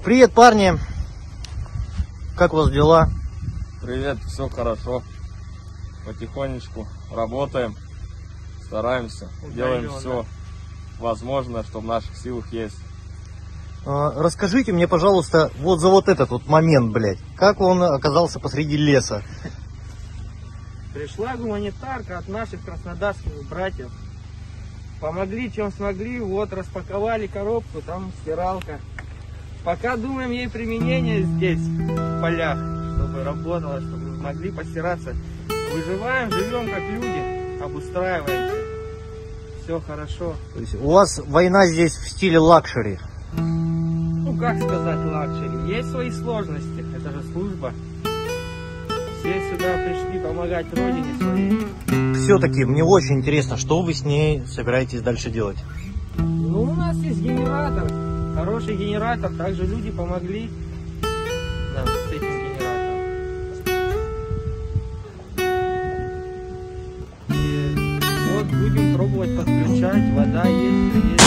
Привет, парни! Как у вас дела? Привет, все хорошо. Потихонечку работаем, стараемся, делаем все возможное, что в наших силах есть. Расскажите мне, пожалуйста, вот за вот этот вот момент, блядь. Как он оказался посреди леса? Пришла гуманитарка от наших краснодарских братьев. Помогли, чем смогли. Вот, распаковали коробку, там стиралка. Пока думаем ей применение здесь, в полях, чтобы работало, чтобы могли постираться. Выживаем, живем как люди, обустраиваемся. Все хорошо. То есть у вас война здесь в стиле лакшери? Ну, как сказать лакшери? Есть свои сложности, это же служба. Все сюда пришли помогать родине своей. Все-таки мне очень интересно, что вы с ней собираетесь дальше делать? Ну, у нас есть генератор, хороший генератор, также люди помогли нам с этим генератором. И вот будем пробовать подключать, вода есть,